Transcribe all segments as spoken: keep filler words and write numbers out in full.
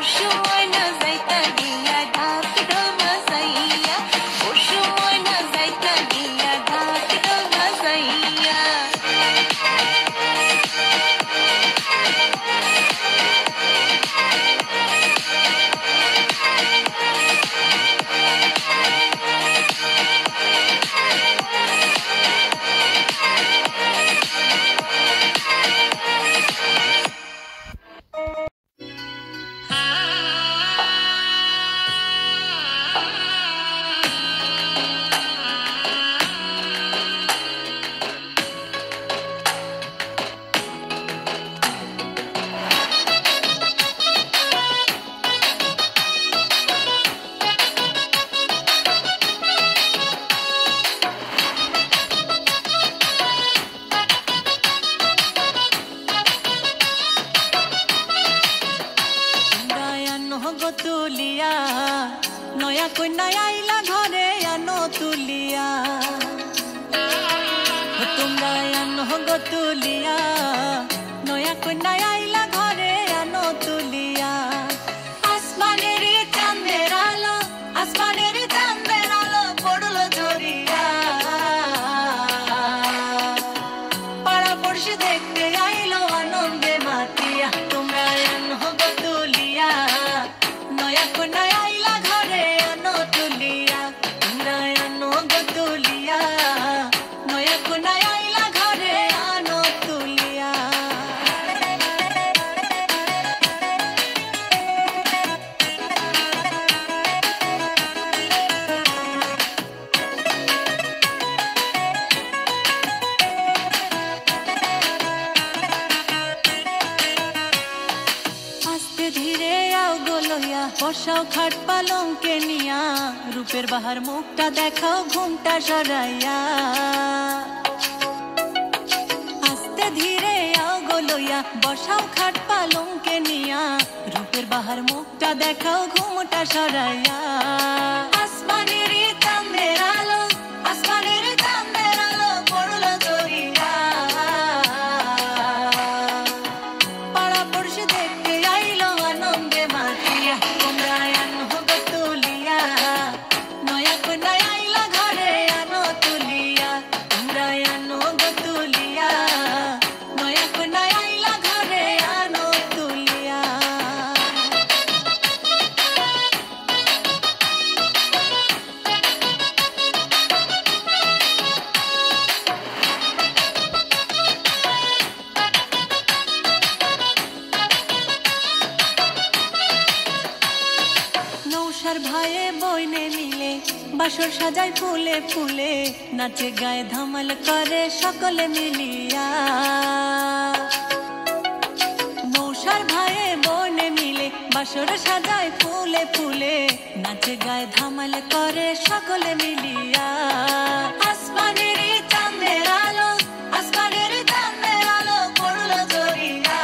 বসাও খাট পালঙ্কে নিয়া রূপের বাহার মুখটা দেখাও ঘুমটা সরাইয়া আস্তে ধীরে আও গো লইয়া বসাও খাট পালঙ্কে নিয়া রূপের বাহার মুখটা দেখাও ঘুমটা সরাইয়া আসমানের চাঁদের আলো আসমানের চাঁদের আলো পড়লো জড়িয়া পাড়া পড়শি দেখতে আইলো আনন্দে মাতিয়া তোমরা আনো গো তুলিয়া নয়া কোনা আইলা ঘরে আনো তুলিয়া তোমরা আনো গো তুলিয়া নয়া কোনা আইলা ঘরে আনো তুলিয়া নৌসার ভাইয়ে বইনে মিলে বাসর সাজায় ফুলে ফুলে নাচে গায়ে ধামাল করে সকলে মিলিয়া নৌসার ভাইয়ে বইনে মিলে বাসর সাজায় ফুলে ফুলে নাচে গায়ে ধামাল করে সকলে মিলিয়া আসমানের চাঁদের আলো আসমানের চাঁদের আলো পড়লো জড়িয়া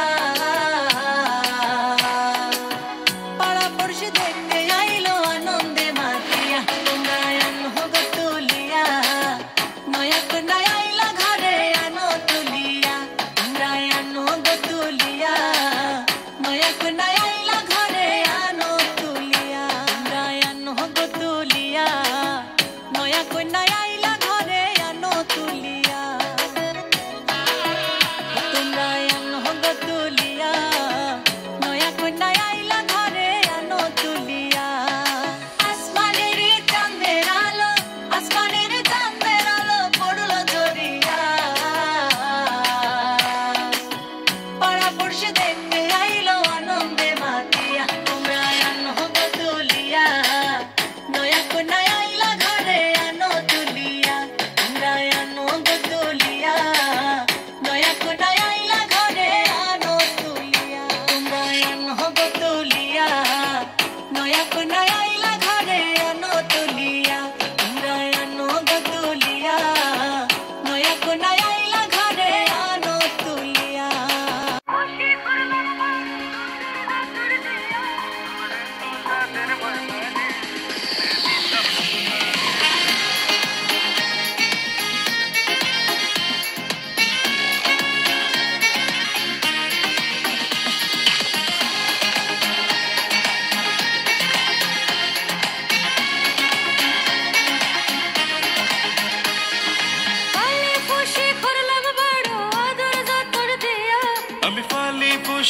পাড়া পড়শি দেখতে আইলো আনন্দে মাতিয়া তোমরা আনো গো তুলিয়া নয়া কোনা আইলা ঘরে আনো তুলিয়া তোমরা আনো গো তুলিয়া নয়া কোনা আইলা ঘরে আনো তুলিয়া তোমরা আনো গো তুলিয়া নয়া কোনা আইলা ঘরে আনো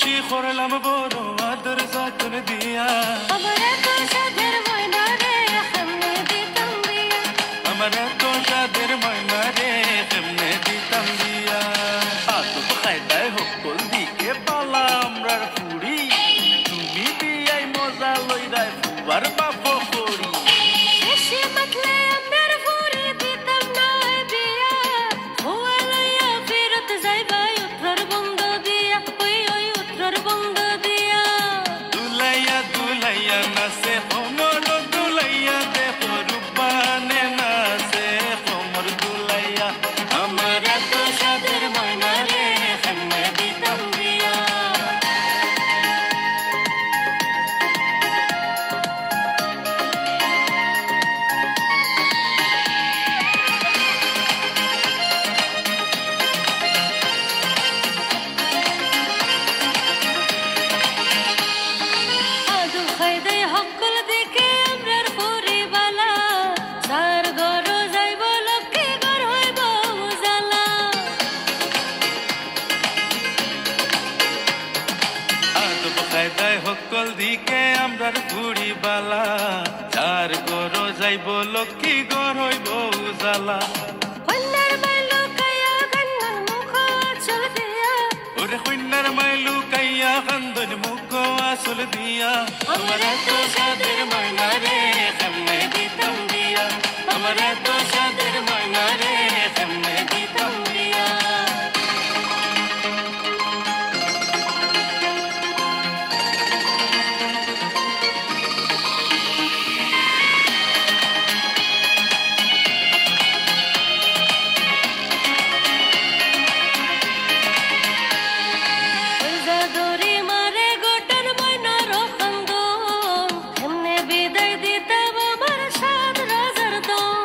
খুশি করলাম বড় আদর যত্ন দিয়া আমার এত সাদের ময়না রে কেমনে দিতাম দিয়া আমার এত সাদের ময়না রে কেমনে দিতাম দিয়া আদব খায়দায় সকল দিকে পালা আমরার ফুড়ি তুমি বিয়াই মজা লইরাই ফুবার বাপ করি বেশি মাতলে আমার ফুরি দিতাম না বিয়া হুয়া লইয়া ফেরত যাইবা উত্তর বন্ধ দিয়া ওই ওই উত্তর বন্ধ দিয়া দুলাইয়া দুলাইয়া নাচে কোমর দুলাইয়া দেখো রূপানে নাচে কোমর দুলাইয়া আমার এত সাদের ময়না রে কেমনে দিতাম দিয়া আদু খাইদে হকল দিকে আমরার পরিবালা সার ঘর যাইব লক্ষ্মী ঘর হইব উজালা আদব খায়দায় সকল দিকে আমরার ঘুড়ি বালা চার গর যাইব লক্ষ্মী গর হইব উজালা কন্যার মাইলো কায়া কান্নার মুখ চল দিয়া ওরে কন্যার মাইলু কাইয়া কান্দন মুখ আসল দিয়া আমার এত সাদের ময়না রে কেমনে দিতাম দিয়া আমার এত সাদের ময়না রে কেমনে দিতাম দিয়া ওই জাদুরি মারে গোটার ময়নার খান্দন কেমনে বিদায় দিতাম আমার সাত রাজার দন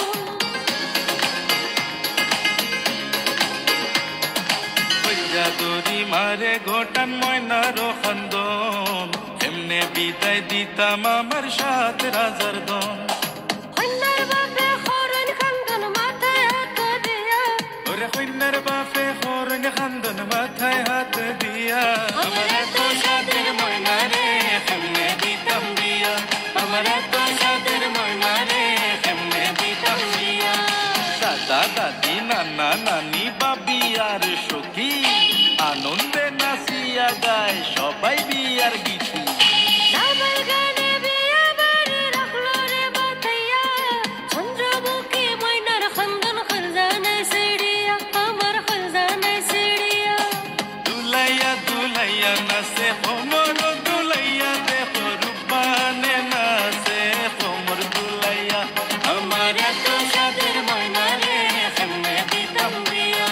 জাদুরি মারে ঘটান ময়নার খান্দন এমনে বিদায় দিতাম আমার সাত রাজার দন কন্যার বাপে হরণ খান্দন মাথায় হাত দিয়া ওরে কন্যার বাপে হরণ খান্দন মাথায় হাত দিয়া আমার এত সাদের ময়না রে কেমনে দিতাম দিয়া আমার এত সাদের ময়না রে কেমনে দিতাম দিয়া দাদা দাদি নানা নানি বাবি আর সখী আনন্দে নাচিয়া গায় সবাই বিয়ার গীতি সবার গানে বিয়া বাড়ি রাখলো রে বাতাইয়া চন্দ্রমুখী ময়নার খান্দন খলজানায় সিড়িয়া আমার খলজানায় সিড়িয়া দুলাইয়া দুলাইয়া নাচে কোমর দুলাইয়া দেখো রূপানে নাচে কোমর দুলাইয়া আমার এত সাদের ময়না রে কেমনে দিতাম দিয়া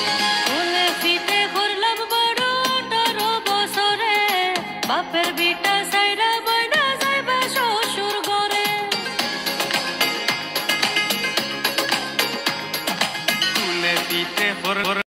ফুলে ফিতে করলাম বড় আঠারো বছরে বাপের বিটা